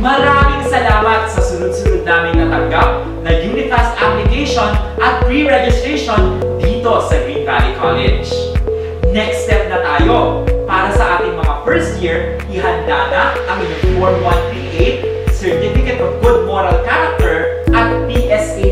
Maraming salamat sa sunod-sunod naming natanggap na Unifast application at pre-registration dito sa Green Valley College. Next step na tayo. Para sa ating mga first year, ihanda na ang inyong Form 138, Certificate of Good Moral Character at PSA